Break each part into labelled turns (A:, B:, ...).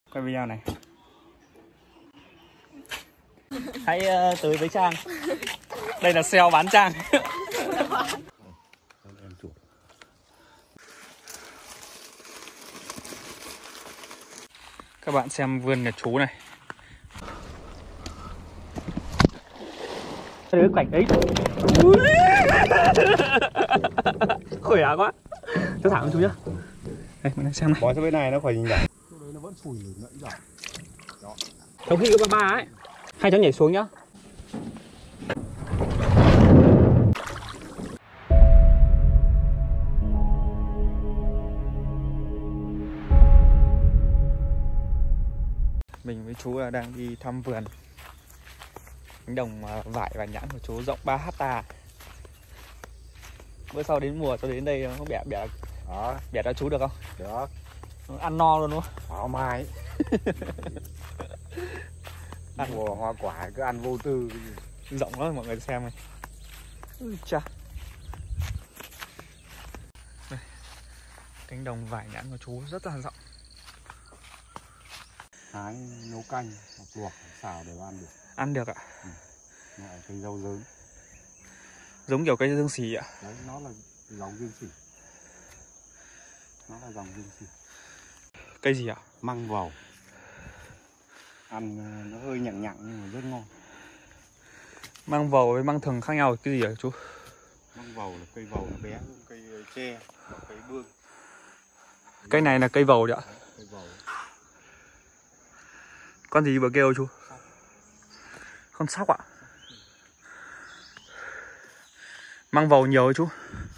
A: Quay video này. Hãy tới với Trang. Đây là sale bán Trang. Các bạn xem vườn nhà chú này. Cái cảnh ấy khỏe quá. Cho thẳng chú nhá. Đây, mình xem này.
B: Bó cho bên này nó khỏi nhìn nhảy. Đấy nó vẫn phủi lưỡi rồi. Đó.
A: Trong khi ba ấy, hai cháu nhảy xuống nhá. Mình với chú đang đi thăm vườn. Cánh đồng vải và nhãn của chú rộng 3 hecta. Bữa sau đến mùa tôi đến đây không bẻ cho chú được không?
B: Được.
A: Ăn no luôn đúng không?
B: Thoải mái. Ăn mùa hoa quả cứ ăn vô tư.
A: Rộng lắm mọi người xem này. Ui cha. Đây. Cánh đồng vải nhãn của chú rất là rộng.
B: Hái nấu canh hoặc luộc xào đều ăn được.
A: Ăn được ạ.
B: Này, cây rau dớn.
A: Giống kiểu cây dương xì ạ.
B: Đấy, nó là dòng dương xì. Nó là dòng dương xì.
A: Cây gì ạ?
B: Măng vầu. Ăn nó hơi nhặng nhặng nhưng mà rất ngon.
A: Măng vầu với măng thường khác nhau cái gì ạ chú?
B: Măng vầu là cây vầu nó bé hơn cây tre và cây bương.
A: Cây này là cây vầu đấy ạ.
B: Đấy, cây vầu.
A: Con gì vừa kêu chú? Con sóc ạ. Măng vầu nhiều ấy chú.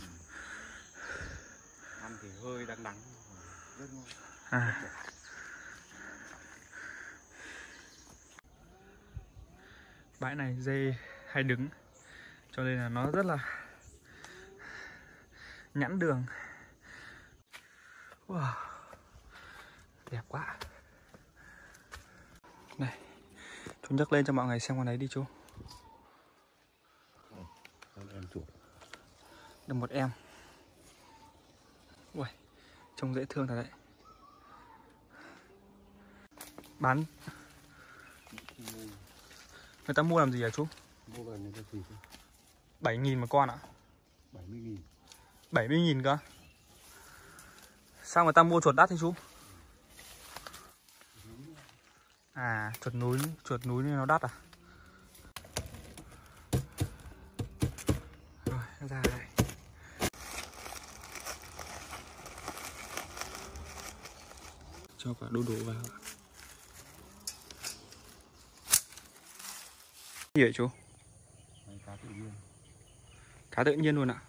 B: Ăn thì hơi đắng đắng, rất ngon.
A: À. Bãi này dê hay đứng, cho nên là nó rất là nhẵn đường. Wow, đẹp quá. Này, chú nhấc lên cho mọi người xem con đấy đi chú.
B: Em chuột.
A: Được một em. Ui, trông dễ thương thật đấy. Bán. Người ta mua làm gì hả chú?
B: Mua về người ta thịt.
A: 7.000 một con ạ?
B: 70.000.
A: 70.000 cơ? Sao người ta mua chuột đắt thế chú? À, chuột núi nên nó đắt à? Rồi, ra đây. Cho cả đu đủ vào. Gì vậy chú?
B: Cá tự nhiên.
A: Cá tự nhiên luôn ạ?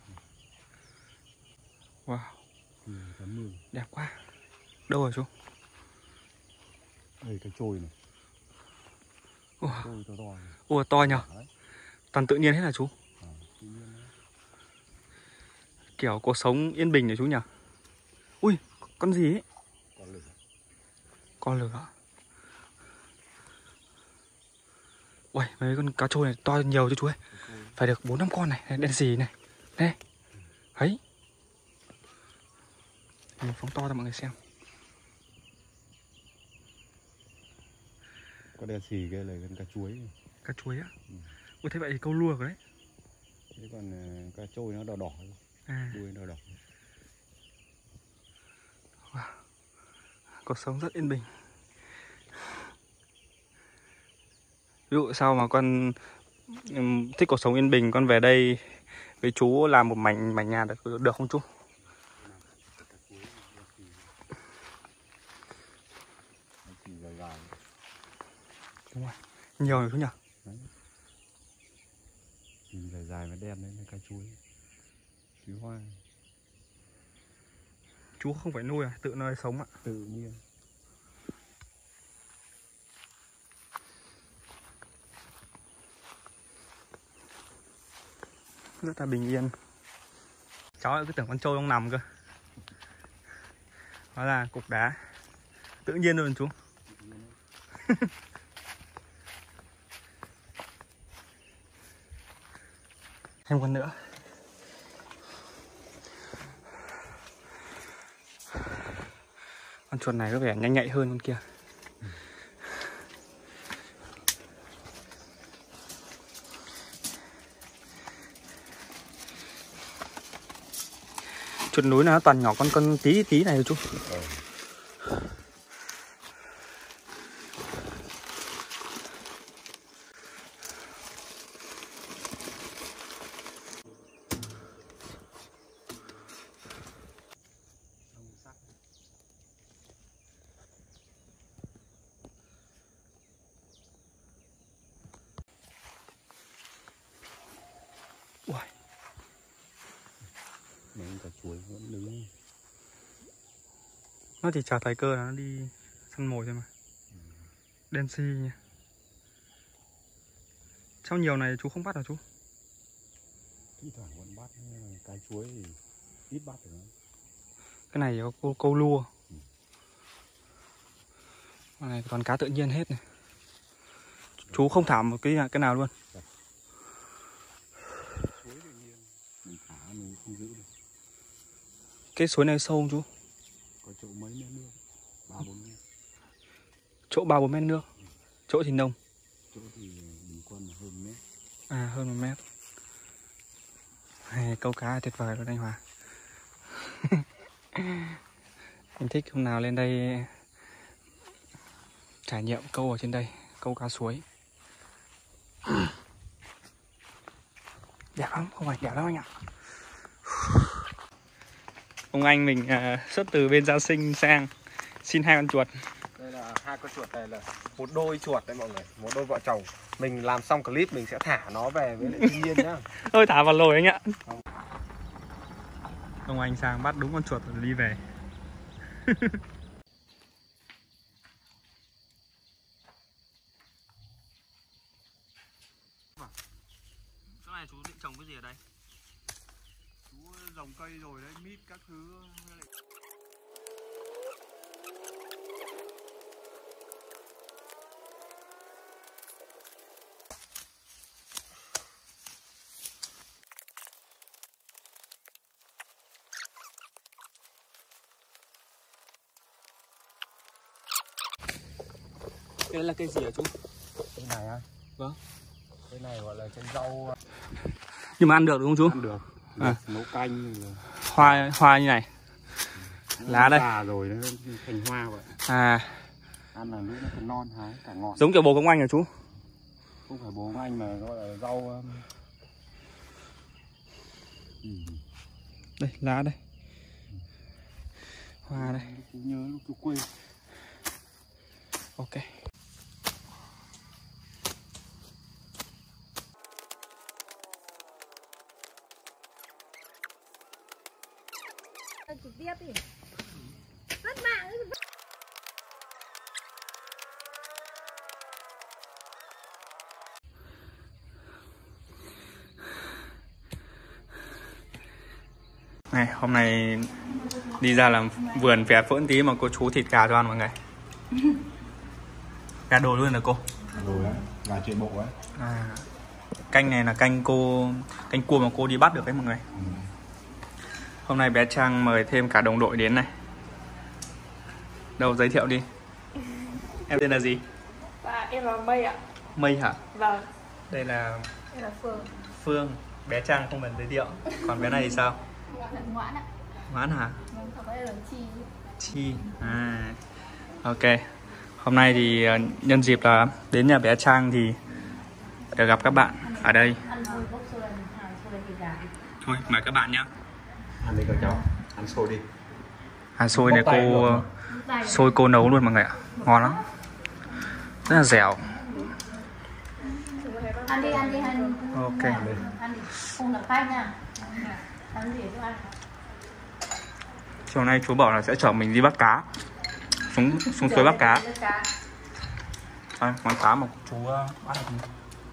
A: Wow.
B: Cá mương.
A: Đẹp quá. Đâu rồi chú?
B: Đây cái trôi này.
A: Ủa,
B: Trôi to to này.
A: Ủa to nhờ? Toàn tự nhiên hết là chú?
B: Tự nhiên đấy.
A: Kiểu cuộc sống yên bình này chú nhỉ? Ui, con gì ấy?
B: Con lửa.
A: Con lửa. Ui, mấy con cá trôi này to nhiều cho chú ơi. Phải được 4-5 con này, đen xì này. Đây. Thấy. Mình phóng to cho mọi người xem.
B: Con đen xì kia là con cá chuối.
A: Cá chuối á? Ui, thế vậy thì câu lua rồi đấy.
B: Thế còn cá trôi nó đỏ đỏ. Đuôi đỏ đỏ.
A: Wow. Cuộc sống rất yên bình. Ví dụ sao mà con thích cuộc sống yên bình, con về đây với chú làm một mảnh nhà được không chú? Đúng rồi. Nhiều rồi chú nhỉ?
B: Đấy. Nhìn dài dài và đen đấy là cá chuối. Chuối hoa.
A: Chú không phải nuôi à? Tự nơi sống ạ?
B: Tự nhiên.
A: Rất là bình yên. Cháu lại cứ tưởng con trâu trong nằm cơ. Đó là cục đá. Tự nhiên luôn chú. Thêm con nữa. Con chuột này có vẻ nhanh nhạy hơn con kia. Chuột núi nó toàn nhỏ con tí tí này thôi chú.
B: Cả chuối vẫn đứng.
A: Nó chỉ chờ thời cơ là nó đi săn mồi thôi mà. Đen xi nha. Trong nhiều này chú không bắt hả chú?
B: Thi thoảng vẫn bắt, cái chuối thì ít bắt được.
A: Cái này có câu lua. Cái này toàn cá tự nhiên hết này. Chú không thả một cái nào luôn.
B: Suối tự nhiên mình thả mình không giữ được.
A: Cái suối này sâu không chú?
B: Có chỗ mấy mét nước, 3-4 mét.
A: Chỗ 3-4 mét nước. Chỗ thì nông.
B: Chỗ thì bình quân là hơn mét.
A: À, hơn 1 mét. Câu cá tuyệt vời luôn anh Hòa. Mình thích hôm nào lên đây trải nghiệm câu ở trên đây, câu cá suối. Đẹp lắm, không phải đẹp lắm anh ạ. Ông anh mình xuất từ bên Gia Sinh sang xin 2 con chuột.
C: Đây là 2 con chuột này là một đôi chuột đấy mọi người, một đôi vợ chồng. Mình làm xong clip mình sẽ thả nó về với lại thiên nhiên nhá.
A: Thôi thả vào lồi anh ạ. Ông anh sang bắt đúng con chuột rồi đi về. Cái này chú định trồng cái gì ở đây?
B: Chú trồng cây rồi đấy, mít các thứ.
A: Đây là cây gì hả chú?
B: Cái này á?
A: Vâng.
B: Cái này gọi là cây rau.
A: Nhưng mà ăn được đúng không chú?
B: Ăn được. Nấu canh là...
A: Hoa như này. Lá đây.
B: Già rồi nó thành hoa vậy.
A: À.
B: Ăn là lúc nó còn non hái cả ngọt.
A: Giống kiểu bồ công anh hả chú?
B: Không phải bồ công anh mà gọi là rau.
A: Đây, lá đây. Hoa đây.
B: Chú nhớ lúc chú quê.
A: Ok.
D: Trực tiếp đi. Mất mạng ấy.
A: Này, hôm nay đi ra làm vườn phè phỡn tí mà cô chú thịt gà cho ăn mọi người. Gà đồ luôn hả cô?
B: Rồi á, gà chạy bộ á.
A: À, canh này là canh cua mà cô đi bắt được đấy mọi người. Hôm nay bé Trang mời thêm cả đồng đội đến này. Đâu giới thiệu đi. Em tên là gì?
D: Và em là Mây ạ.
A: Mây hả?
D: Vâng.
A: Đây là
D: Em là Phương.
A: Phương. Bé Trang không cần giới thiệu. Còn bé này thì sao?
D: Ngoãn ạ.
A: Ngoãn hả?
D: Vâng, còn đây là Chi.
A: Chi. À, ok. Hôm nay thì nhân dịp là đến nhà bé Trang thì được gặp các bạn ở đây. Thôi mời các bạn nhé.
B: Ăn đi các cháu, ăn xôi đi.
A: À, xôi này cô nấu luôn mọi người ạ. Ngon lắm. Rất là dẻo.
D: Ăn đi ăn.
A: Ok.
D: Ăn đi. Không là khách nha. Ăn gì cho ăn.
A: Chiều nay chú bảo là sẽ chở mình đi bắt cá. Xuống suối bắt cá. Đây, món cá mà chú bắt được.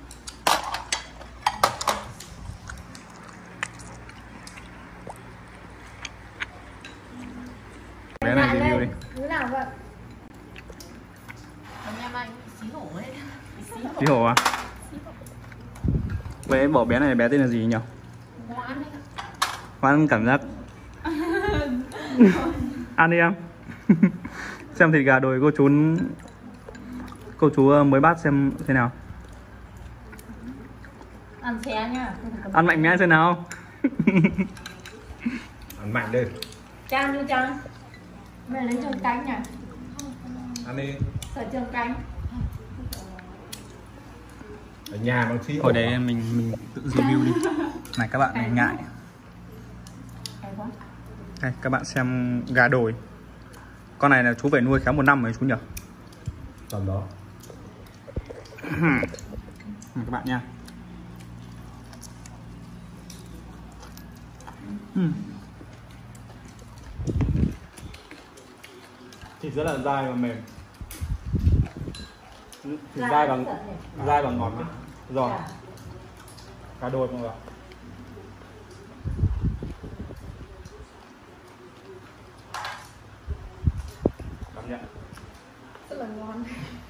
A: Bé này review đi.
D: Thứ nào vậy? Em anh xí hổ ấy.
A: Xí hổ à? Vậy bỏ bé này bé tên là gì nhỉ?
D: Ngoãn ấy.
A: Ngoãn cảm giác. Ăn đi em. Xem thịt gà đồi cô chú mới bắt xem thế nào.
D: Ăn xé nhá.
A: Ăn mạnh mẽ xem nào.
B: Ăn
C: Ăn mạnh lên.
D: Chan vô chân. Mày lấy chân cánh nhỉ?
C: Ăn đi.
D: Sợ chân cánh.
C: Ở nhà bằng phí.
A: Hồi đấy mình tự review đi. Này các bạn đừng ngại. Đây, các bạn xem gà đồi. Con này là chú phải nuôi khéo 1 năm rồi chú nhỉ?
C: Tầm đó.
A: Các bạn nha. Thịt rất là dai và mềm. Thịt dai và ngọt đấy. Giòn. Cá đồi mọi người. Cảm nhận.
D: Rất là ngon.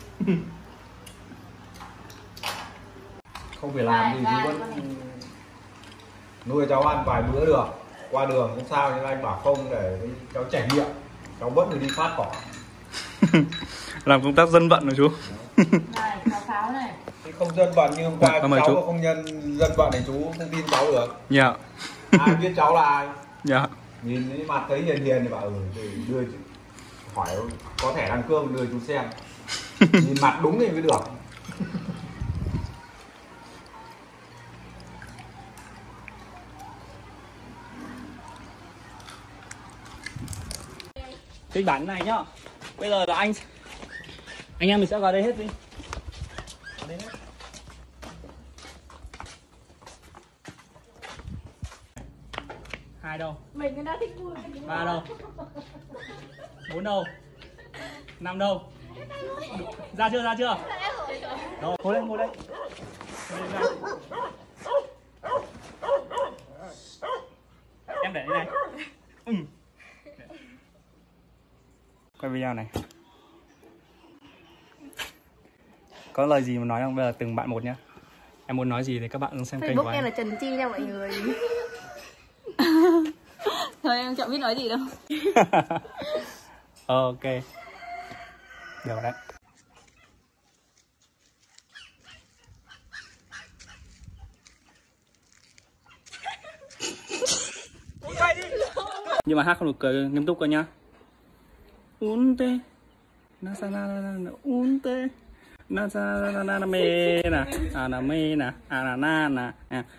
C: Không phải làm gì chú vẫn nuôi cháu ăn vài bữa được. Qua đường không sao, nhưng anh bảo không để cháu trải nghiệm. Cháu vẫn được đi phát cỏ.
A: Làm công tác dân vận rồi chú.
D: Này, pháo này.
C: Thì không dân vận như hôm qua
A: Cảm
C: cháu
A: ơn chú.
C: mà không nhân dân vận thì chú không tin cháu được.
A: Dạ.
C: Ai biết cháu là ai?
A: Dạ.
C: Nhìn cái mặt thấy hiền hiền thì bảo thì đưa hỏi có thẻ đăng cương đưa chú xem. Nhìn mặt đúng thì mới được.
A: Kịch bản này nhá. Bây giờ là anh em mình sẽ vào đây hết đi. Vào đây hết. Hai đâu?
D: Mình đã thích vui.
A: 3 đâu? 4 đâu? 5 đâu? Ra chưa? Rồi, ngồi lên. Ngồi lên ra. Em để đây này. Quay video này. Có lời gì mà nói không? Bây giờ từng bạn một nhá. Em muốn nói gì thì các bạn xem kênh của
E: Facebook
A: anh.
E: em là Trần Chi nha mọi người. Thôi em chẳng biết nói gì đâu.
A: Ok. Được đấy. Nhưng mà hát không được cười nghiêm túc cơ nhá. Unte na sa na unte na sa na me na me na na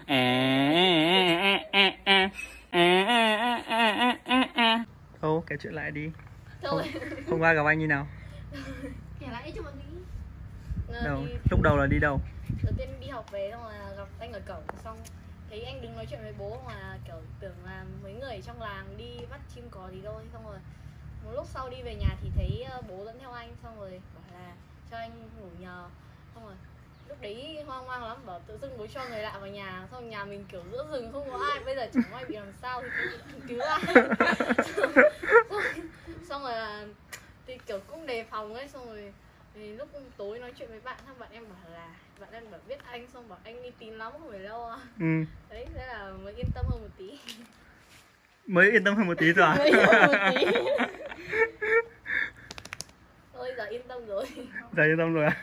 A: Ô, kể chuyện lại đi. Hôm qua gặp anh như nào?
E: Kể lại cho mọi người.
A: Đâu? Lúc đầu là đi đâu?
E: Đầu tiên đi học về xong là gặp anh ở cổng, xong thấy anh đứng nói chuyện với bố mà kiểu tưởng là mấy người ở trong làng đi bắt chim cò gì thôi. Xong rồi một lúc sau đi về nhà thì thấy bố dẫn theo anh, xong rồi bảo là cho anh ngủ nhờ. Xong rồi lúc đấy hoang mang lắm, bảo tự dưng bố cho người lạ vào nhà, xong nhà mình kiểu giữa rừng không có ai, bây giờ chẳng may bị làm sao thì cứu ai. xong rồi là thì kiểu cũng đề phòng ấy, xong rồi thì lúc tối nói chuyện với bạn, xong bạn em bảo là bạn em bảo biết anh, xong bảo anh đi tin lắm không phải đâu à. Đấy, thế là mới yên tâm hơn một tí.
A: Mới yên tâm hơn một tí rồi à?
E: Mới yên tâm một tí. Thôi giờ yên tâm rồi.
A: Giờ yên tâm rồi à?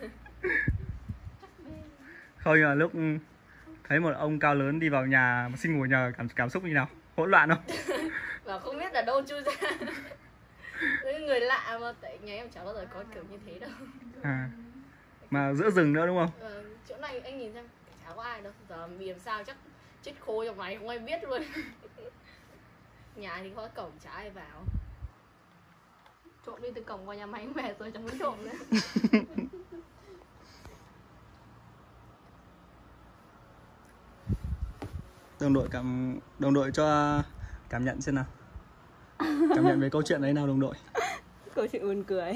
A: Không, nhưng mà lúc thấy một ông cao lớn đi vào nhà xin ngủ nhờ, cảm xúc như nào? Hỗn loạn không?
E: Và không biết là đâu chui ra. Đấy, người lạ mà, tại nhà em chả bao giờ có kiểu như thế đâu.
A: À, mà giữa rừng nữa đúng không?
E: Chỗ này anh nhìn xem chả có ai đâu, giờ bị làm sao chắc chết khô trong này không ai biết luôn. Nhà thì có cổng chả ai vào. Trộm đi từ cổng vào nhà máy về rồi chẳng muốn trộm nữa.
A: Đồng đội cho cảm nhận xem nào. Cảm nhận về câu chuyện đấy nào đồng đội.
E: Câu chuyện buồn cười.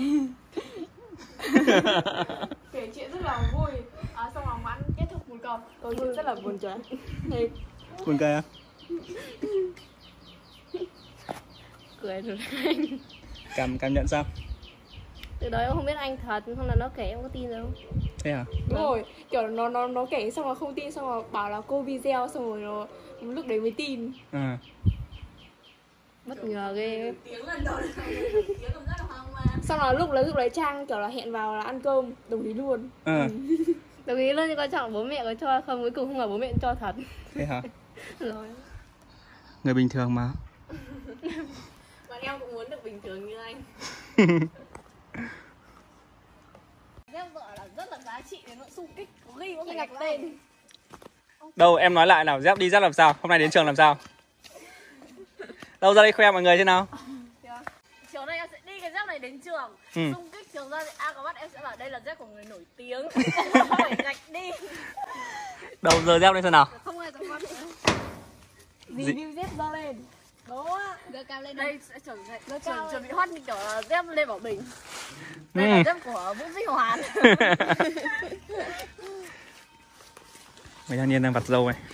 D: Kể chuyện rất là vui. Xong rồi Mãn kết thúc một câu.
E: Câu chuyện rất là buồn cười.
A: Buồn cười à?
E: Cười rồi anh.
A: Cảm nhận sao?
E: Từ đó em không biết anh thật, không là nó kể em có tin đâu.
A: Thế à?
D: Đúng rồi, kiểu nó kể xong rồi không tin, xong rồi bảo là cô video, xong rồi nó lúc đấy mới tin.
A: À.
E: Bất ngờ ghê.
D: Xong rồi lúc đấy Trang kiểu là hẹn vào là ăn cơm, đồng ý luôn.
A: À.
E: Đồng ý luôn, nhưng quan trọng bố mẹ có cho không, cuối cùng không là bố mẹ cho thật.
A: Thế hả?
E: Rồi.
A: Người bình thường mà.
E: Bọn em cũng muốn được bình thường như anh. Dép vợ là rất là giá trị đến nỗi xung kích, có ghi có phải gạch tên.
A: Đâu em nói lại nào, dép đi dép làm sao? Hôm nay đến trường làm sao? Đâu ra đây khoe mọi người thế nào?
E: Chiều nay em sẽ đi cái dép này đến trường. Xung kích chiều ra thì có bắt em sẽ bảo đây là dép của người nổi tiếng. Phải gạch đi.
A: Đâu giờ dép lên xem nào?
E: Không ai dám bắt nữa. Review dép ra lên. Đó, đưa cao lên đây sẽ chuẩn bị hot như kiểu là dép Lê Bảo Bình. Đây là dép của Vũ Duy Hoàn.
A: Mấy thanh niên đang vặt dâu này.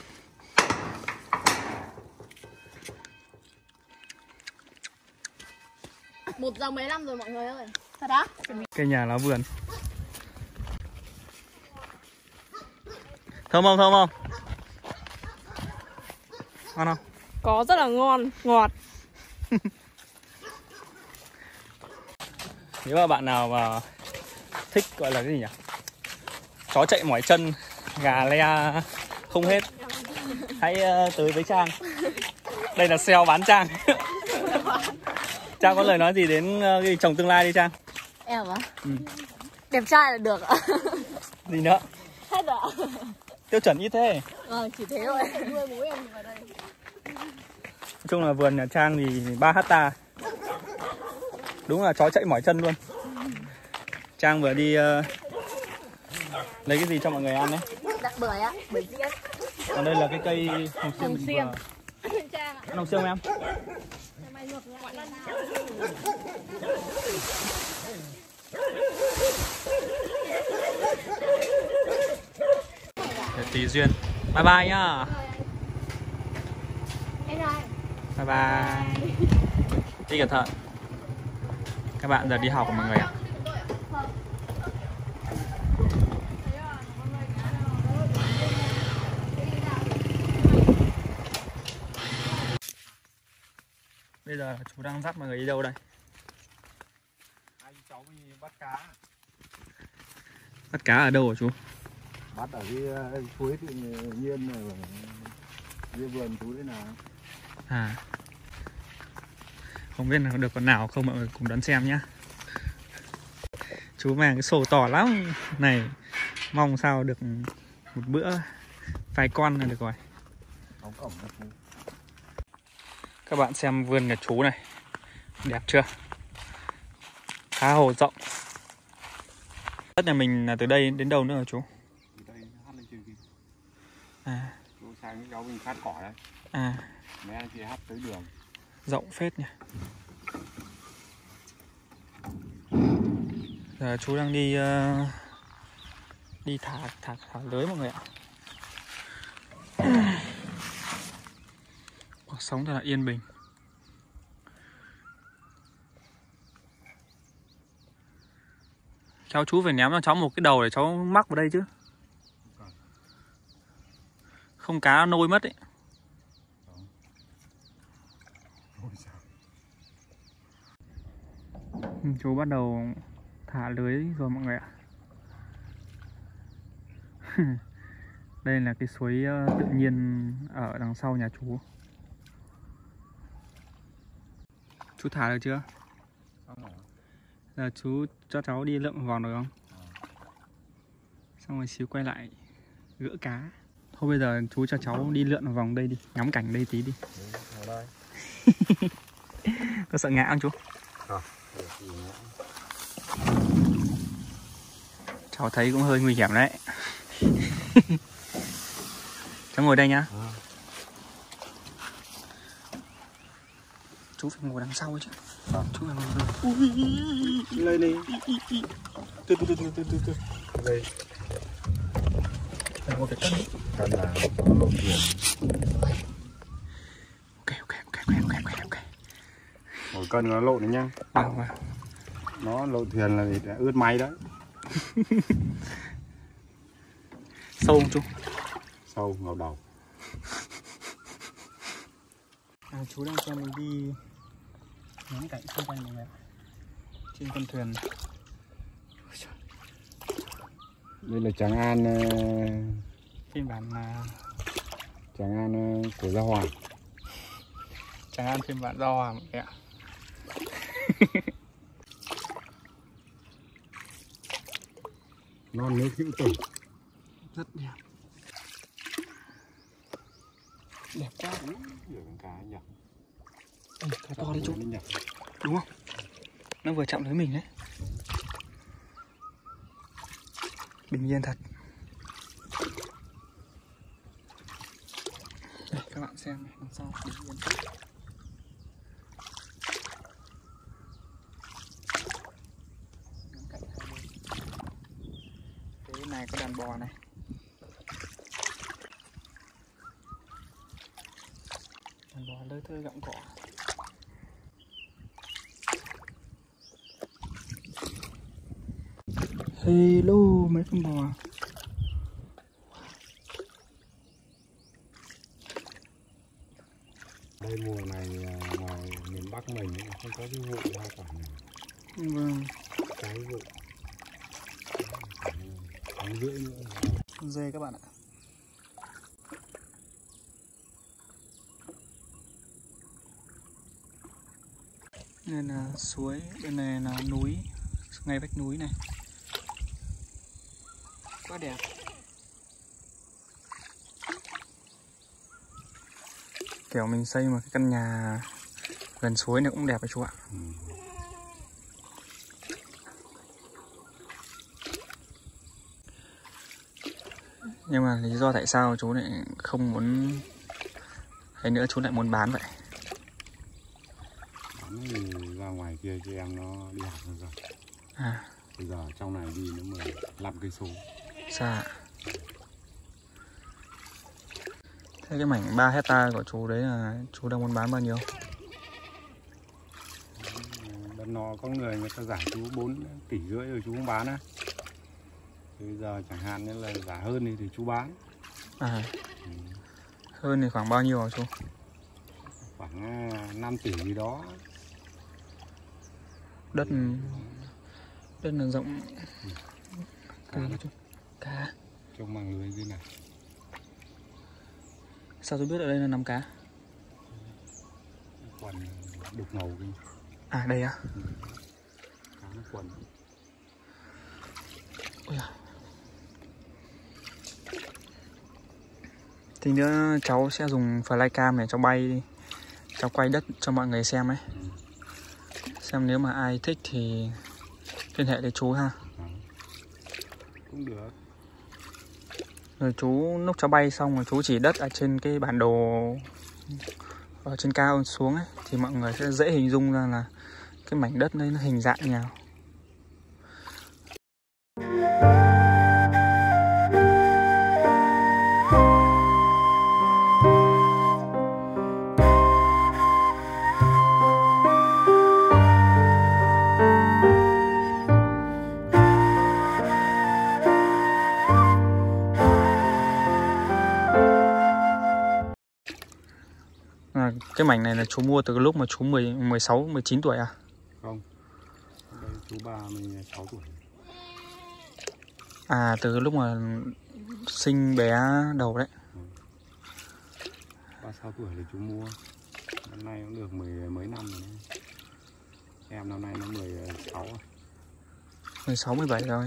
E: Một giờ 15 rồi mọi người ơi. Thật á?
A: Cây nhà lá vườn. Thơm không? Thơm không? Ngon không?
D: Có rất là ngon, ngọt.
A: Nếu mà bạn nào mà thích gọi là cái gì nhỉ? Chó chạy mỏi chân, gà le không hết, hãy tới với Trang. Đây là sale bán Trang. Trang có lời nói gì đến cái chồng tương lai đi Trang?
E: Em á? Đẹp trai là được ạ.
A: Gì nữa?
E: Hết rồi ạ.
A: Tiêu chuẩn như thế.
E: Chỉ thế thôi. Nuôi bố em vào đây.
A: Nói chung là vườn nhà Trang thì 3 hecta. Đúng là chó chạy mỏi chân luôn. Trang vừa đi lấy cái gì cho mọi người ăn đấy?
E: Đặt bưởi ạ, bưởi diễn.
A: Còn đây là cái cây hồng xiêm.
E: Hồng xiêm.
A: Ăn hồng xiêm em?
E: Mày ngược lại lần
A: Tí duyên. Bye bye nhá.
E: Em rồi.
A: Bye bye. Đi cẩn thận. Các bạn giờ đi học của mọi người ạ. Bây giờ chú đang dắt mọi người đi đâu đây?
C: Anh cháu đi bắt cá.
A: Bắt cá ở đâu hả chú?
C: Bắt ở cái suối tự nhiên này, dưới vườn chú đấy nào.
A: À, không biết là được con nào không, mọi người cùng đón xem nhá. Chú mang cái sổ to lắm này, mong sao được một bữa vài con là được rồi.
C: Đóng cổng ra chú.
A: Các bạn xem vườn nhà chú này, đẹp chưa? Khá hồ rộng. Đất nhà mình là từ đây đến đâu nữa hả chú?
C: Từ đây nó hắt lên trên kia.
A: À,
C: Chú sang cái giáo mình phát cỏ đấy.
A: à,
C: Mấy anh kia hắt tới đường.
A: rộng phết nhỉ. Giờ chú đang đi thả lưới mọi người ạ. Cuộc sống thật là yên bình. Cháu chú phải ném cho cháu một cái đầu để cháu mắc vào đây chứ. Không cá nôi mất ấy. Chú bắt đầu thả lưới rồi mọi người ạ. Đây là cái suối tự nhiên ở đằng sau nhà chú. Chú thả được chưa? Giờ chú cho cháu đi lượm vòng được không? Xong rồi xíu quay lại gỡ cá. Thôi bây giờ chú cho cháu đi lượn vòng đây đi, ngắm cảnh đây tí đi.
C: Đây.
A: Có sợ ngã không chú? Cháu thấy cũng hơi nguy hiểm đấy. Cháu ngồi đây nhá. Chú phải ngồi đằng sau chứ. Chú phải ngồi đây.
C: Lên đi. Từ. Đây.
A: Phải ngồi phải cân đi.
C: Cân là lộ tiền.
A: Ok.
C: Một cân nó lộ đấy nhá.
A: Vâng.
C: Nó lộ thuyền là gì? Ướt máy đấy.
A: Sâu không chú?
C: Sâu ngầu đầu.
A: Chú đang cho mình đi ngắm cảnh xung quanh mọi người trên con thuyền.
C: Đây là Tràng An,
A: Phiên bản
C: Tràng An của Gia Hoàng.
A: Tràng An phiên bản do à mọi người ạ.
B: Non nước hữu tình.
A: Rất đẹp. Đẹp quá.
B: Nhiều con cá nhỉ.
A: Cá to đấy chú.
B: Nhỉ.
A: Đúng không? Nó vừa chạm tới mình đấy. Bình yên thật. Đây các bạn xem này, đằng sau bình yên. Cái này có đàn bò này. Đàn bò lơi thơi gặm cỏ. Hello mấy con bò.
B: Đây mùa này ngoài miền Bắc mình không có cái vụ hoa quả này.
A: Vâng.
B: Cái vụ. Tháng rưỡi nữa.
A: Dê các bạn ạ. Đây là suối, bên này là núi, ngay vách núi này. Quá đẹp. Kiểu mình xây một cái căn nhà gần suối này cũng đẹp đấy chú ạ. Nhưng mà lý do tại sao chú lại không muốn hay nữa chú lại muốn bán vậy?
B: Bán thì ra ngoài kia cho em nó đi học rồi.
A: À.
B: Bây giờ trong này đi nó 15 cây số.
A: Xa ạ. Thế cái mảnh 3 hecta của chú đấy là chú đang muốn bán bao nhiêu?
B: Bên nó có người ta giải chú 4,5 tỷ rồi chú không bán á. Bây giờ chẳng hạn như là giá hơn thì chú bán.
A: À. Hơn thì khoảng bao nhiêu hả chú?
B: Khoảng 5 tỷ gì đó.
A: Đất là rộng.
B: Cá đó
A: chú. Cá.
B: Trông màng lưới dưới này.
A: Sao tôi biết ở đây là nắm cá?
B: Quần đục ngầu kia.
A: À đây á?
B: Cá nó quần.
A: Ôi à. Tí nữa cháu sẽ dùng flycam để cháu bay đi. Cháu quay đất cho mọi người xem ấy. Xem nếu mà ai thích thì liên hệ với chú ha.
B: Cũng được.
A: Rồi chú lúc cháu bay xong rồi chú chỉ đất ở trên cái bản đồ ở trên cao xuống ấy thì mọi người sẽ dễ hình dung ra là cái mảnh đất đấy nó hình dạng như nào. Cái mảnh này là chú mua từ lúc mà chú 16, 19 tuổi à?
B: Không. Đây chú 36 tuổi.
A: À từ lúc mà sinh bé đầu đấy.
B: 36 tuổi thì chú mua. Năm nay cũng được mấy năm rồi đấy. Em năm nay nó 16 à?
A: 16, 17 rồi.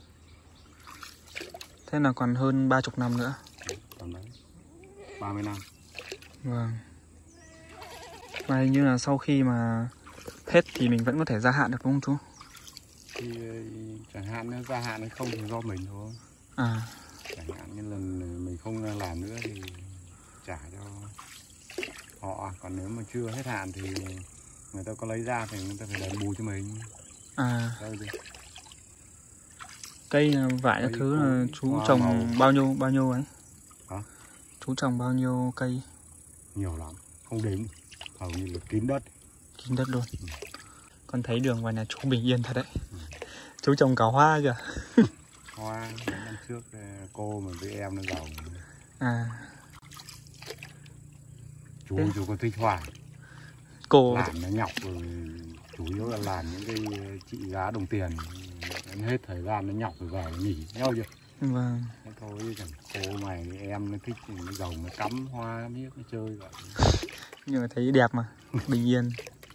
A: Thế là còn hơn 30 năm nữa.
B: Còn đấy 30 năm.
A: Vâng. Và hình như là sau khi mà hết thì mình vẫn có thể gia hạn được đúng không chú?
B: Thì chẳng hạn nếu gia hạn hay không thì do mình thôi.
A: À.
B: Chẳng hạn như lần mình không làm nữa thì trả cho họ. Còn nếu mà chưa hết hạn thì người ta có lấy ra thì người ta phải đền bù cho mình.
A: À.
B: Đây.
A: Cây vải các thứ là chú trồng bao nhiêu ấy?
B: Hả?
A: Chú trồng bao nhiêu cây?
B: Nhiều lắm, không đếm. Hầu như là kín đất.
A: Kín đất luôn. Con thấy đường ngoài này chú bình yên thật đấy. Chú trồng cả hoa kìa.
B: Hoa, năm trước cô mà với em nó giàu.
A: À.
B: Chú có thích hoa.
A: Cô
B: làm nó nhọc rồi, chủ yếu là làm những cái trị giá đồng tiền. Hết thời gian nó nhọc rồi về nó nghỉ nhau chưa.
A: Vâng.
B: Thế thôi chẳng cô mày em nó thích nó giàu nó cắm hoa miết nó chơi vậy.
A: Nhưng mà thấy đẹp mà, bình yên.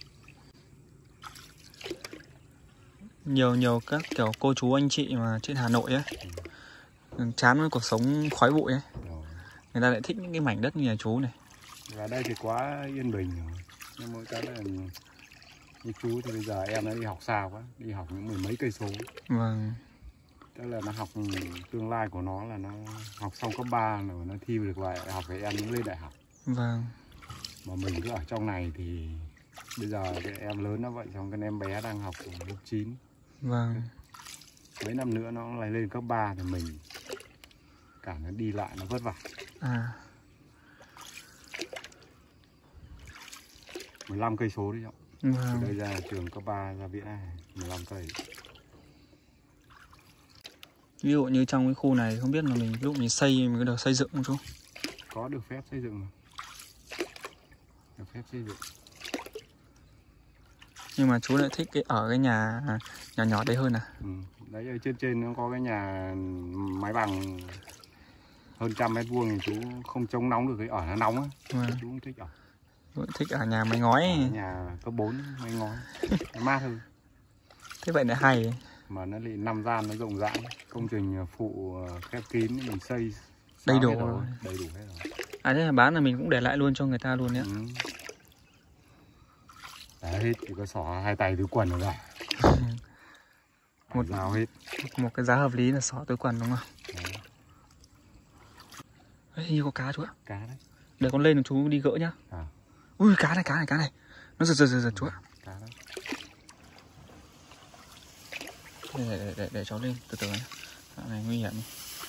A: Nhiều các kiểu cô chú anh chị mà trên Hà Nội ấy, chán với cuộc sống khói bụi ấy, người ta lại thích những cái mảnh đất như nhà chú này.
B: Và đây thì quá yên bình rồi. Nhưng mỗi cái là như chú thì bây giờ em nó đi học xa quá, đi học những 10 mấy cây số.
A: Vâng.
B: Tức là nó học tương lai của nó là nó học xong cấp 3 rồi nó thi được lại học với em nó lên đại học.
A: Vâng.
B: Mà mình cứ ở trong này thì bây giờ cái em lớn nó vậy, xong cái em bé đang học lớp 9.
A: Vâng.
B: Mấy năm nữa nó lại lên cấp 3 thì mình cả nó đi lại nó vất vả.
A: À.
B: 15 cây số đấy ạ.
A: Vâng.
B: Từ đây ra trường cấp 3 ra Vĩ Đại 15 cây.
A: Ví dụ như trong cái khu này không biết là lúc mình xây mình có được xây dựng không chú?
B: Có được phép xây dựng mà. Được phép xây dựng.
A: Nhưng mà chú lại thích ở cái nhà nhỏ đấy hơn à?
B: Ừ. Đấy ở trên nó có cái nhà mái bằng hơn 100 mét vuông thì chú không chống nóng được, cái ở nó nóng á.
A: Vâng.
B: Chú không thích ở.
A: Chú thích ở nhà mái ngói ấy.
B: Nhà cấp 4 mái ngói. Nó mát hơn.
A: Thế vậy là hay.
B: Mà nó lại 5 gian nó rộng rãi, công trình phụ khép kín mình xây
A: Đầy đủ
B: hết
A: rồi.
B: rồi. Đầy đủ hết rồi.
A: À thế là bán là mình cũng để lại luôn cho người ta luôn nhé.
B: Ừ. Đấy thì có xỏ 2 tay túi quần rồi cả. Một dao hết.
A: Một cái giá hợp lý là xỏ túi quần đúng không?
B: Đấy.
A: Đấy, như có cá chú ạ.
B: Cá đấy.
A: Để con lên chú đi gỡ nhá.
B: À.
A: Ui cá này. Nó giật chú ạ.
B: Cá đấy.
A: Để cháu lên từ từ nhé. Cái này nguy hiểm.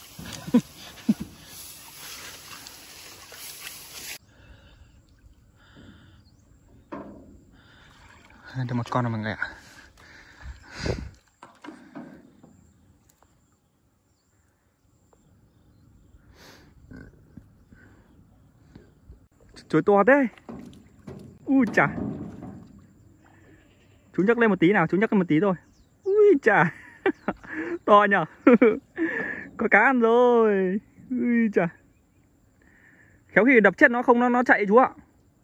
A: Được một con rồi mọi người ạ. Chuối to thế. Ui chà. Chú nhấc lên một tí nào, chú nhấc lên một tí thôi. Ui chà. To nhở. Có cá ăn rồi. Ui chà. Khéo khi đập chết nó không nó chạy chú ạ.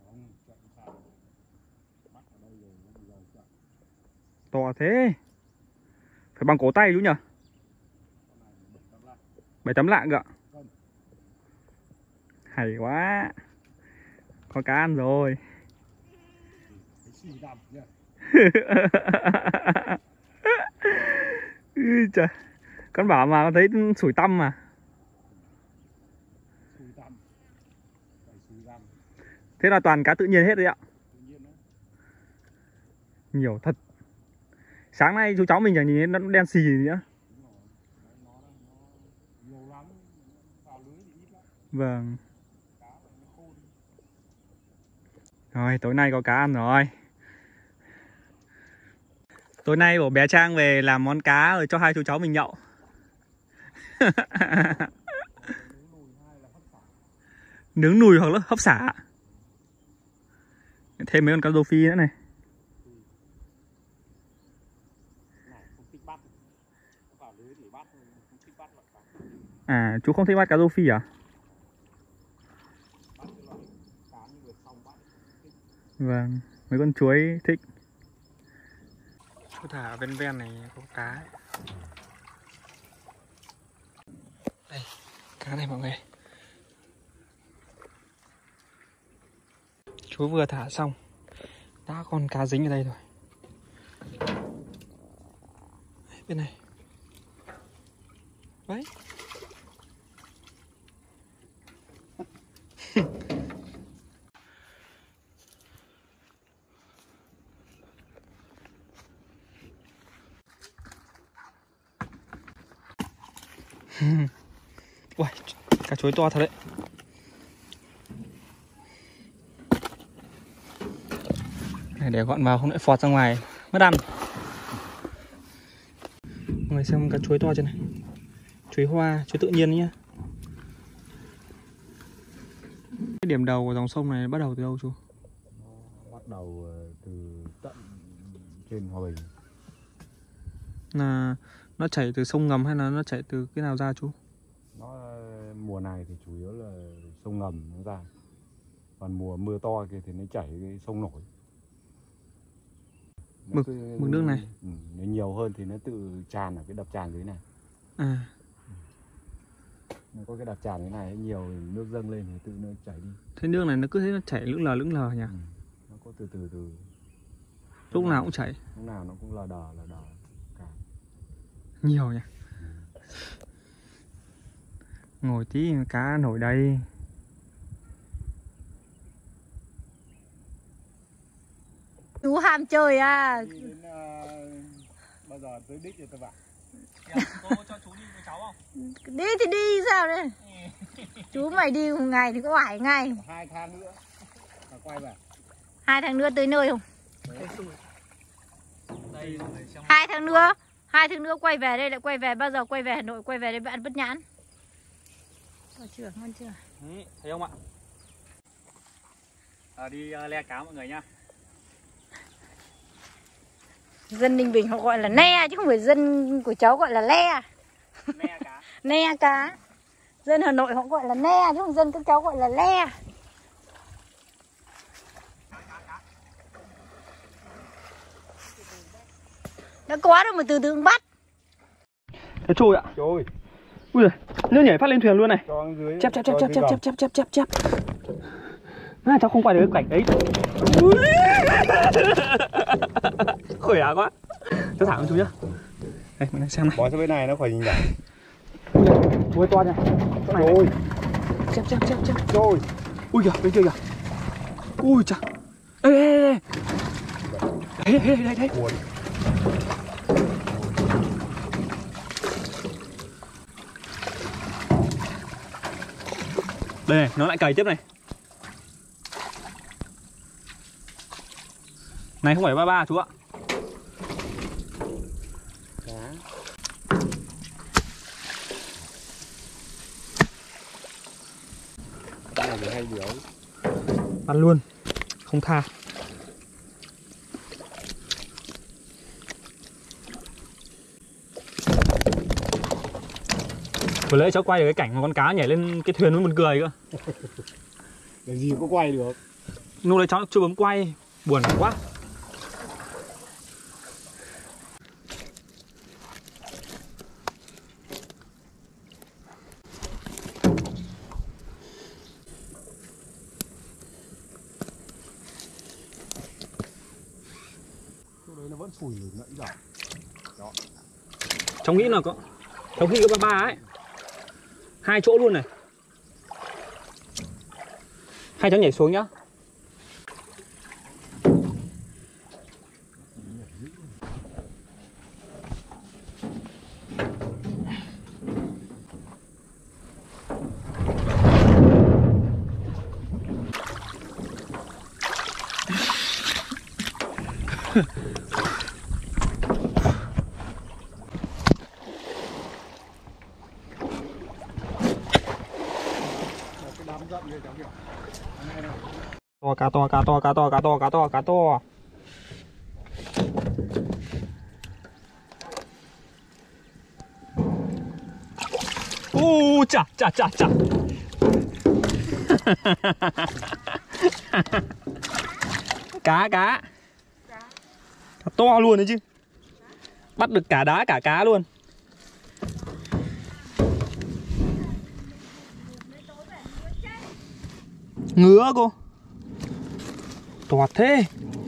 A: To thế. Phải bằng cổ tay chú nhỉ? 7-8 lạng cơ. Hay quá. Có cá ăn rồi. Trời. Con bảo mà con thấy sủi tăm mà. Thế là toàn cá tự nhiên hết đấy ạ. Nhiều thật. Sáng nay chú cháu mình chẳng nhìn nó đen xì gì nữa. Vâng. Rồi tối nay có cá ăn rồi. Tối nay bố bé Trang về làm món cá rồi cho hai chú cháu mình nhậu. Nướng nùi hoặc là hấp xả. Thêm mấy con cá rô phi nữa này. À chú không thích bắt cá rô phi à? Vâng, mấy con chuối thích. Chú thả ven ven này có cá. Đây, cá này mọi người. Chú vừa thả xong. Đã con cá dính ở đây rồi. Đây, bên này. Đấy. Ui, cá chuối to thật đấy. Này để gọn vào không lại phọt ra ngoài mất ăn. Mọi người xem cá chuối to trên này. Chuối hoa, chuối tự nhiên nhá. Cái điểm đầu của dòng sông này bắt đầu từ đâu chú?
B: Bắt đầu từ tận trên Hòa Bình.
A: Là nó chảy từ sông ngầm hay là nó chảy từ cái nào ra chú?
B: Nó mùa này thì chủ yếu là sông ngầm nó ra. Còn mùa mưa to kia thì nó chảy cái sông nổi.
A: Mực nước này.
B: Nếu nhiều hơn thì nó tự tràn ở cái đập tràn dưới này.
A: À.
B: Nó có cái đập tràn dưới này nhiều nước dâng lên thì tự nó chảy đi.
A: Thế nước này nó cứ thế nó chảy lững lờ nhỉ?
B: Nó có từ
A: Lúc nào cũng chảy.
B: Lúc nào nó cũng lờ đờ cả.
A: Nhiều nhỉ? Ngồi tí cá nổi đây.
F: Chú ham chơi à?
B: Đi đến bao giờ tới đích rồi các bạn.
A: Cô cho chú đi với cháu không?
F: Đi thì đi sao đây? Chú mày đi một ngày thì có 7 ngày.
B: 2 tháng nữa là quay về.
F: 2 tháng nữa tới nơi không?
A: Đây,
F: 2 tháng nữa quay về đây, lại quay về bao giờ quay về Hà Nội, quay về đây bạn Bất Nhãn. Ngon chưa?
A: đấy, thấy không ạ? Đi le cá mọi người nhá.
F: Dân Ninh Bình họ gọi là ne chứ không phải dân của cháu gọi là le.
A: Le cá.
F: Ne cá. Dân Hà Nội họ gọi là ne chứ không dân các cháu gọi là le. Đã có đâu mà từ từ bắt.
A: Nó trôi ạ.
B: Trôi.
A: Ui giời, nước nhảy phát lên thuyền luôn này.
B: Cho dưới.
A: Chép. À, cháu không quay được cái cảnh đấy. Khỏe quá. Cháu thả con chú nhá. Đây, mình xem này.
B: Bó sang bên này nó khỏi nhìn nhảy.
A: Ui giời, chú ơi to nha. Chỗ này.
B: Trôi.
A: Chép.
B: Trôi.
A: Ui kìa, bên kia kìa. Ui chà. Ê. Đây.
B: Cuốn.
A: Đây này, nó lại cày tiếp này. Này không phải 33 chú ạ.
B: Cá. Cái này thì hay điều.
A: Bắt luôn. Không tha. Vừa nãy cháu quay được cái cảnh mà con cá nhảy lên cái thuyền với buồn cười cơ.
B: Làm gì có quay được.
A: Lúc đấy cháu chưa bấm quay. Buồn quá.
B: Chỗ đấy nó vẫn phủi nãy giờ. Đó.
A: Cháu nghĩ là có. Cháu nghĩ có 33 ấy. 2 chỗ luôn này. Hai cháu nhảy xuống nhá. Cá to. Chà. Cá to luôn đấy chứ. Bắt được cả đá cả cá luôn. Ngứa cô. To thế.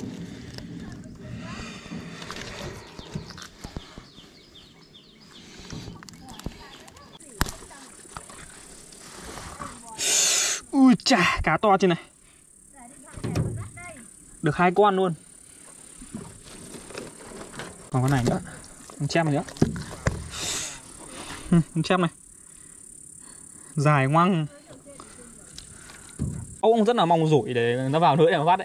A: Ui chà, cá to trên này. Được 2 con luôn. Còn con này nữa. Con chép này nữa. Con chép này. Dài ngoằng. Ông rất là mong rủi để nó vào lưỡi để mà bắt đấy.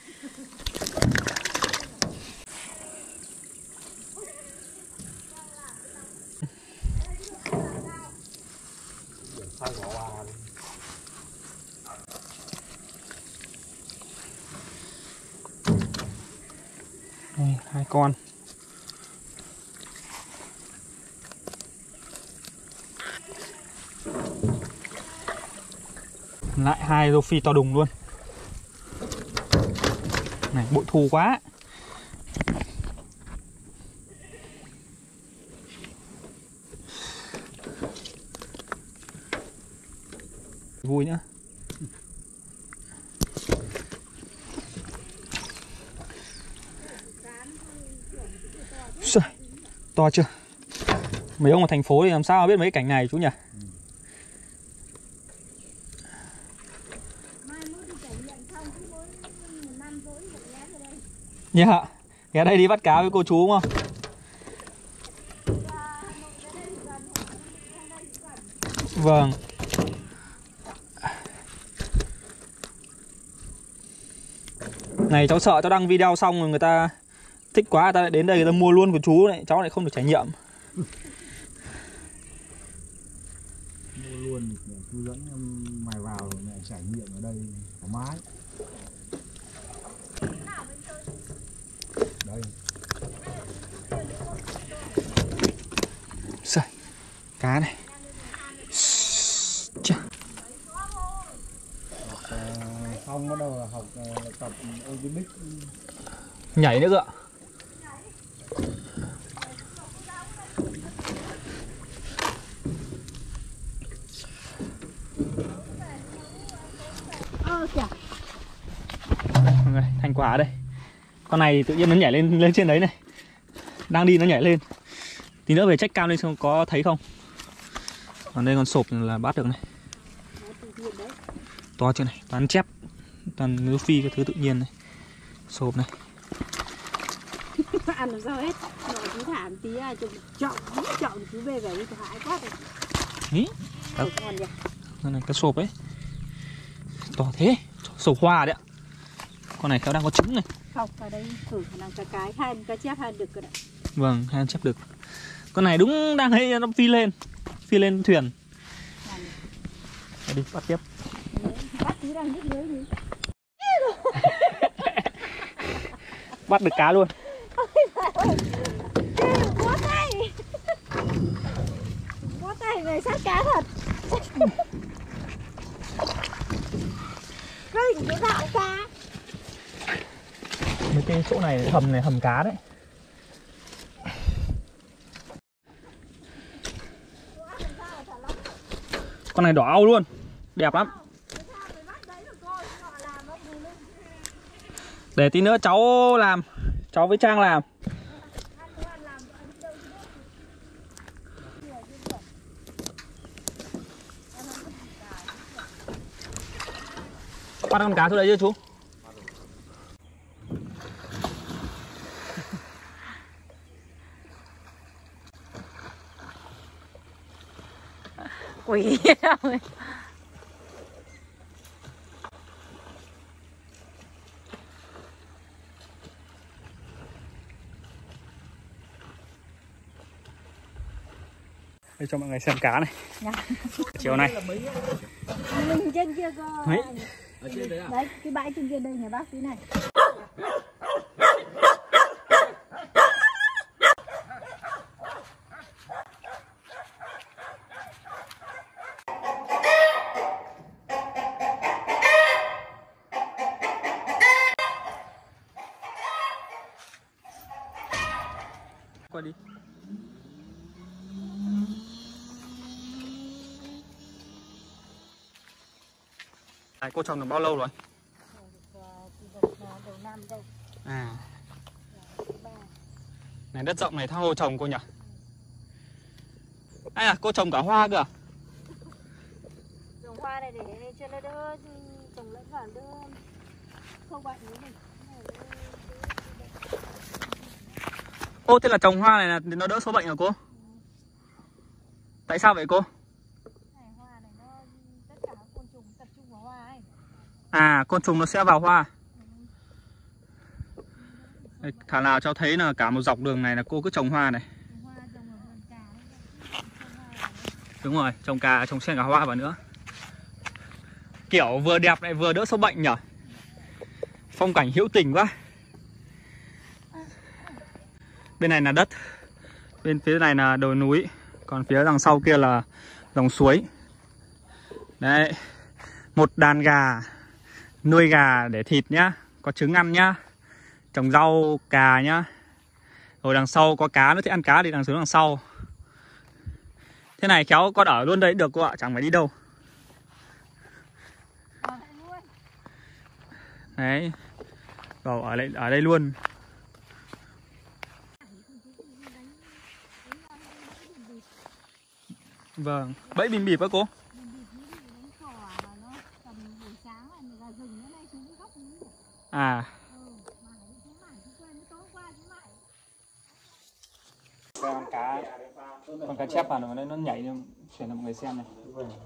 A: Đây, 2 con. Lại 2 rô phi to đùng luôn. Này bội thu quá. Vui nữa. To chưa? Mấy ông ở thành phố thì làm sao biết mấy cái cảnh này chú nhỉ? Dạ, ghé đây đi bắt cá với cô chú đúng không? Vâng. Này cháu sợ cháu đăng video xong rồi người ta thích quá, người ta lại đến đây người ta mua luôn của chú này, cháu lại không được trải nghiệm.
C: Mua luôn, chú dẫn mày vào mẹ trải nghiệm ở đây thoải mái. Đây.
A: Rồi, cá này.
C: Xong bắt đầu là học tập Olympic.
A: Nhảy nữa cơ ạ. Thành quả ở đây. Con này tự nhiên nó nhảy lên trên đấy này. Đang đi nó nhảy lên. Tí nữa về check cam lên xem có thấy không. Còn đây con sộp là bắt được này. To chưa này, toàn chép, toàn ngư phi cái thứ tự nhiên này. Sộp này.
F: Ăn làm sao hết. Rồi chú thả một tí chọn chú về đi hại quá rồi.
A: Ý. Con này cá sộp ấy. To thế, sộp hoa đấy ạ. Con này khéo đang có trứng này.
F: Không, ở đây thử khả năng cái hai cá chép hai đực rồi đấy.
A: Vâng, hai chép đực. Con này đúng đang thấy nó phi lên thuyền. Đi bắt tiếp.
F: Bắt tí đang nước lưới đi.
A: Bắt được cá luôn.
F: Có tay này sát cá thật. Cái chỗ đạo cá.
A: Mấy cái chỗ này hầm cá đấy. Con này đỏ au luôn. Đẹp lắm. Để tí nữa cháu làm. Cháu với Trang làm. Bắt con cá xuống đấy chưa chú?
F: Quỷ ơi.
A: Đây cho mọi người xem cá này. Chiều nay
F: Mình trên kia cơ.
A: Đấy.
C: Ở trên đấy à?
F: Đấy, cái bãi trên kia đây này bác tí này.
A: qua đi. Này, cô trồng được bao lâu rồi? À. Này đất rộng này tha hồ trồng cô nhỉ? À, cô trồng cả hoa cơ à?
F: Trồng hoa này để cho nó đỡ trồng lẫn vào đỡ không bệnh nữa này.
A: Ô, thế là trồng hoa này là nó đỡ số bệnh hả cô? Tại sao vậy cô?
F: Hoa này nó tất cả côn trùng tập trung vào hoa ấy.
A: À, côn trùng nó sẽ vào hoa. Đây, thảo nào cháu thấy là cả một dọc đường này là cô cứ trồng hoa này. Đúng rồi, trồng cà, trồng xen cả hoa vào nữa. Kiểu vừa đẹp lại vừa đỡ sâu bệnh nhỉ. Phong cảnh hữu tình quá. Bên này là đất, bên phía này là đồi núi, còn phía đằng sau kia là dòng suối. Đấy, một đàn gà, nuôi gà để thịt nhá, có trứng ăn nhá. Trồng rau cà nhá. Rồi đằng sau có cá nữa, thích ăn cá thì xuống đằng sau. Thế này khéo con ở luôn đấy được cô ạ, chẳng phải đi đâu. Đấy. Rồi ở đây luôn. Vâng, bẫy bìm bịp á cô? À. Con cá chép vào nó nhảy chuyển cho mọi người xem này.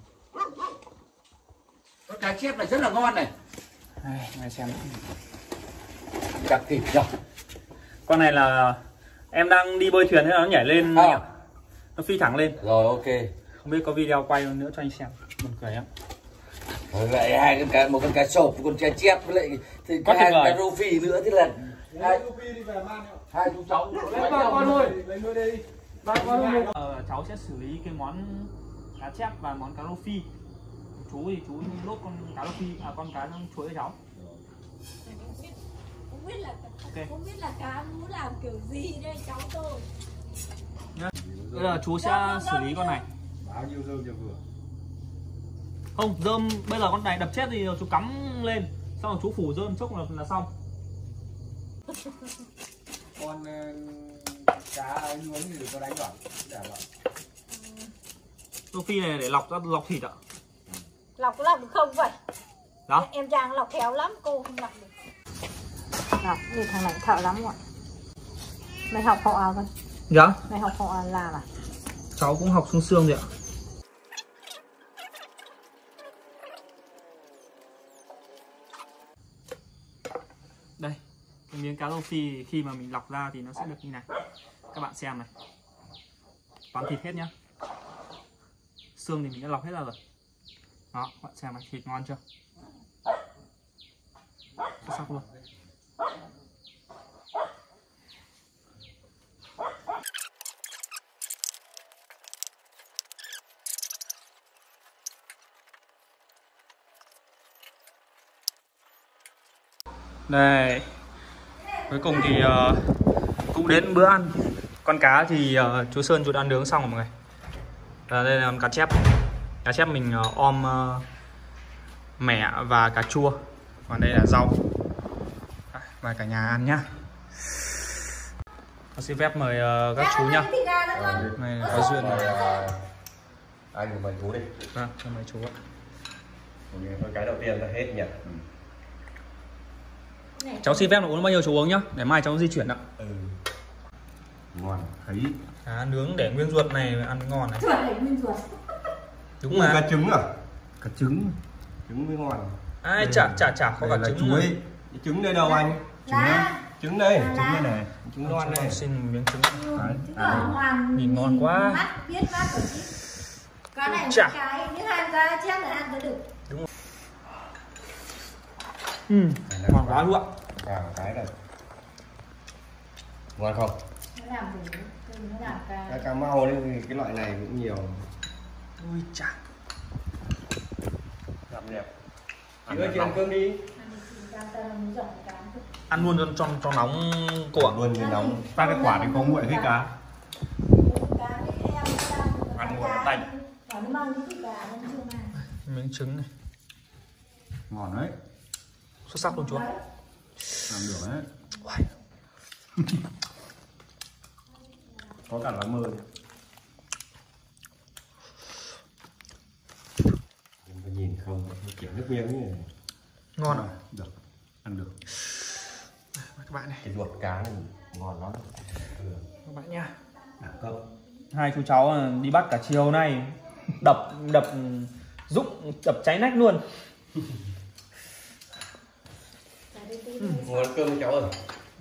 G: Con cá chép này rất là ngon này.
A: Đây, mọi người xem.
G: Đặc thịt nhỉ.
A: Con này là em đang đi bơi thuyền thế là nó nhảy lên, nó phi thẳng lên.
G: Rồi ok.
A: Không biết có video quay nữa cho anh xem. Buồn cười lắm.
G: Rồi lại một con cá sộp, con cá chép với lại hai cá rô phi nữa, thế là hai chú cháu.
A: Cháu sẽ xử lý cái món cá chép và món cá rô phi. Chú thì chú đốt con cá rô phi, con cá trong chuối cho cháu.
F: Không biết là cá muốn làm kiểu gì đây cháu tôi.
A: Bây giờ chú sẽ xử lý con này.
C: Bao nhiêu rơm cho vừa?
A: Không, rơm bây giờ con này đập chết thì chú cắm lên, xong rồi chú phủ rơm chốc là xong.
C: Con cá nướng thì có đánh vào, để vào.
A: Rô phi này để lọc thịt ạ.
F: Lọc có lọc được không vậy?
A: Đó.
F: Em Trang lọc khéo lắm, cô không lọc được. Lọc thì thằng này thợ lắm rồi. Mày học họ à con?
A: Dạ.
F: Mày học họ làm à?
A: Cháu cũng học xương xương rồi ạ. Đây, cái miếng cá rô phi khi mà mình lọc ra thì nó sẽ được như này. Các bạn xem này. Toàn thịt hết nhá. Xương thì mình đã lọc hết ra rồi. Đó, các bạn xem này, thịt ngon chưa? Xuất sắc luôn. Đây. Cuối cùng thì cũng đến bữa ăn. Con cá thì chú Sơn chú đã nướng xong rồi mọi người. Và đây là con cá chép. Cá chép mình om mẻ và cà chua. Còn đây là rau. Mời cả nhà ăn nhá. Con xin phép mời các chú nhá. Này có duyên rồi.
B: Anh mời chú đi.
A: Vâng, mời chú ạ.
B: Cái đầu tiên là hết nhỉ.
A: Cháu xin phép là uống bao nhiêu chú uống nhá, để mai cháu di chuyển ạ.
B: Ngon, thấy.
A: Cá nướng để nguyên ruột này ăn ngon này.
F: Để nguyên ruột.
A: Đúng mà.
B: Cá trứng à? Cá trứng. Trứng mới ngon.
A: Ai chả có cả trứng
B: chuối. Trứng đây đâu anh? Trứng đây. Trứng đây này. Trứng ngon này.
A: Xin miếng trứng.
F: Nhìn
A: ngon quá.
F: Mắt biết mắt rồi chứ. Cái này
A: Chà.
F: cái những hai cái chép là ăn được.
A: Đúng rồi. Ngon quá luôn ạ.
B: Cái này. Ngon không?
F: Nó làm đủ. Nó làm cái
B: Cà mau đấy thì cái loại này cũng nhiều.
A: Ui chà.
B: Làm đẹp. Chị ăn cơm đi.
A: Ăn luôn cho nóng cổ ạ.
B: Luôn thì nóng.
C: Ta cái quả thì có nguội hết cá.
A: Ăn nguội tanh. Miếng trứng này.
C: Ngon đấy.
A: Xuất sắc luôn chú ạ.
C: Làm được đấy.
A: Uầy.
C: Có cả lá mơ.
B: Nhìn không, kiểu nước miếng như này.
A: Ngon à?
C: Được. Ăn được.
A: Các bạn này.
B: Cái ruột cá này ngon lắm.
A: Các bạn nha.
B: Đẳng cấp.
A: Hai chú cháu đi bắt cả chiều nay. Đập rụng đập cháy nách luôn.
B: Ngon cơm cháu ơi.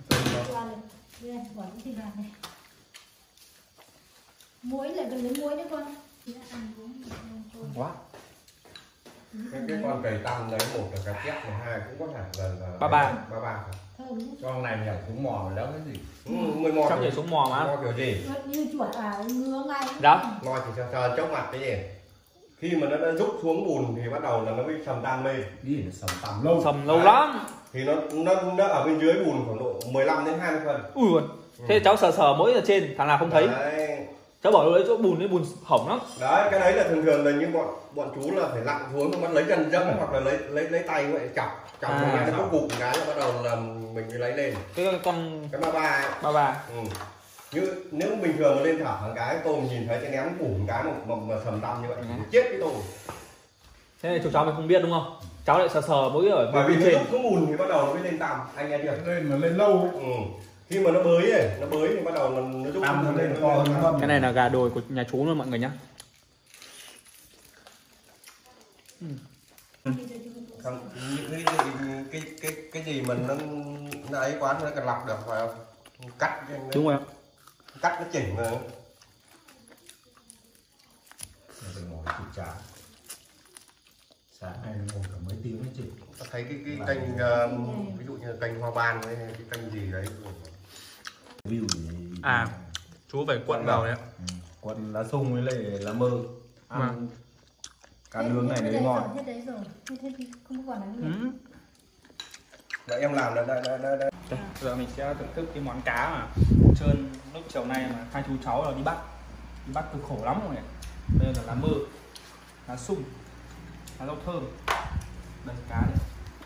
F: Muối là gần đến muối nữa con.
A: Quá.
B: Cái con cầy tăm đấy, một là cá chép, hai cũng có thể là
A: Ba ba.
C: Con này nhảy xuống mò mà đỡ cái gì.
B: Mới mò.
A: Cháu nhảy xuống mò mà.
B: Mò kiểu gì?
F: Như chuột ngứa ngay.
A: Đó.
B: Mò thì cho chốc mặt cái gì?
C: Khi mà nó đã rút xuống bùn thì bắt đầu là nó mới sầm tan lên.
B: Đi nó sầm tầm lâu.
A: Sầm lâu lắm.
C: Thì nó ở bên dưới bùn khoảng độ 15 đến 20 phân.
A: Ui rồi. Thế cháu sờ mỗi ở trên, thằng nào không thấy.
C: Đấy.
A: Cháu bỏ lấy chỗ bùn, bùn hỏng lắm.
C: Đấy, cái đấy là thường thường là những bọn chú là phải lặn xuống xong bắt lấy chân dẫm hoặc là lấy tay vậy chọc nó có cục cái là bắt đầu là mình mới lấy lên.
A: Cái con
C: cái ba ba. Như nếu bình thường mà lên thả thằng cái tôm nhìn thấy cái ném củ cái mà sầm tăm như vậy thì chết cái tôm.
A: Thế này chú cháu mình không biết đúng không? Cháu lại sờ mỗi ở
C: bởi vì
A: trên.
C: nó xuống bùn thì bắt đầu nó mới lên tăm, anh nghe chưa?
B: Lên lâu.
C: Khi mà nó bới thì bắt đầu nó rút nó lên to.
A: Cái này là gà đồi của nhà chú luôn mọi người nhá.
C: Cái gì mình nó ấy quá nó cần lọc được phải không? Cắt
A: đúng rồi.
C: Cắt nó chỉnh mà.
B: Sáng nay ngồi cả mấy tiếng mới chịu.
C: Thấy cái kênh ví dụ như kênh Hoa Ban với cái kênh gì đấy.
B: View
A: À, chú phải quận vào đấy ạ.
C: Quận lá sung với lại lá mơ. Ăn cá nướng này đấy ngon.
F: Hết đấy rồi. Thế thì không còn là nữa.
C: Đấy em làm đây.
A: Đây, giờ mình sẽ thưởng thức cái món cá mà trơn lúc chiều nay mà hai chú cháu là đi bắt cực khổ lắm rồi này. Đây là lá mơ, lá sung, lá rau thơm. Đây cá đây.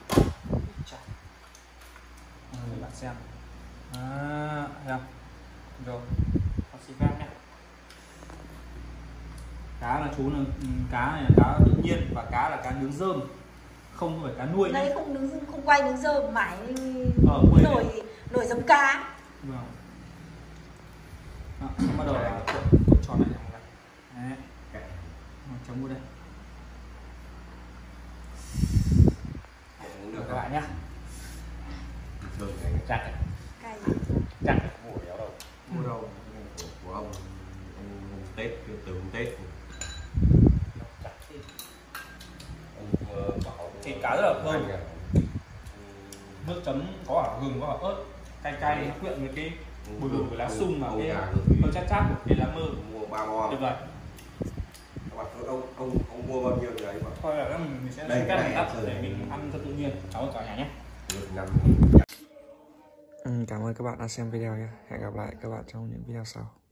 A: Để bạn xem. Thấy không? Rồi, con xin phép nhé. Cá là chú là cá này là cá tự nhiên và cá là cá nướng rơm, không phải cá nuôi.
F: Đây không quay nướng rơm mãi nồi giấm cá.
A: Vâng. Đó, bắt đầu là cuộn tròn lại này. Đấy. Chấm vào đây. Được các bạn nhé. Chặt này. Chặt.
C: Mua đâu của ông Tết từ Tết.
A: Thịt cá rất là thơm. Nước chấm có cả gừng, có cả ớt, cay cay nó quyện với cái bùi bùi của lá sung và cái hơi chát chát của cái lá mơ.
C: Mua 3 bon.
A: Được rồi.
C: Ông mua bao nhiêu đấy mà.
A: Thôi là mình sẽ cắt một tắt để mình ăn cho tự nhiên. Cháu cả nhà nhé. Cảm ơn các bạn đã xem video nhé. Hẹn gặp lại các bạn trong những video sau.